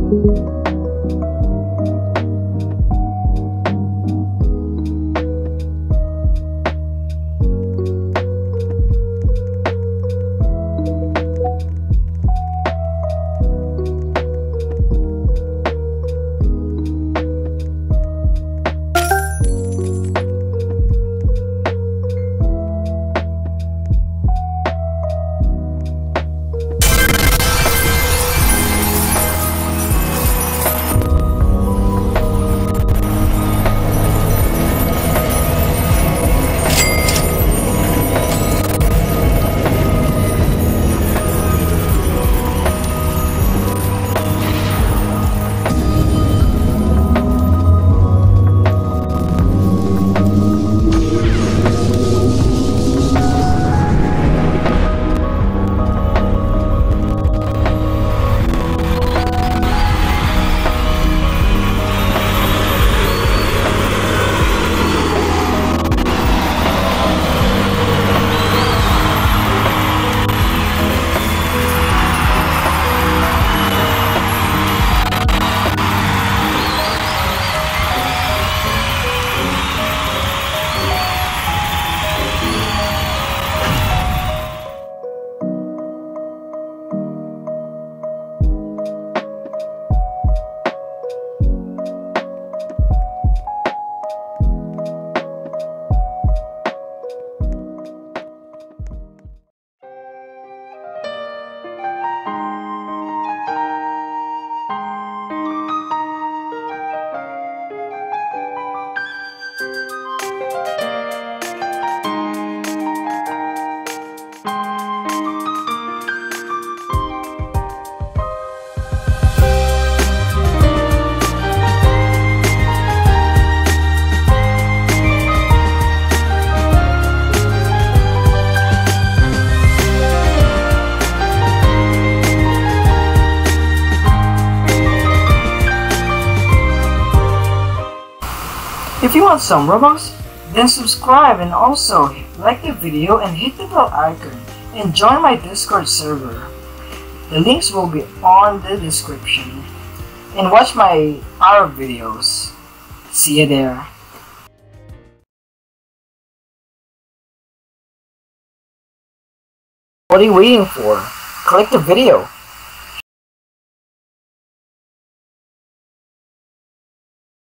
If you want some Robux, then subscribe and also like the video and hit the bell icon and join my Discord server. The links will be on the description. And watch my other videos. See you there. What are you waiting for? Click the video.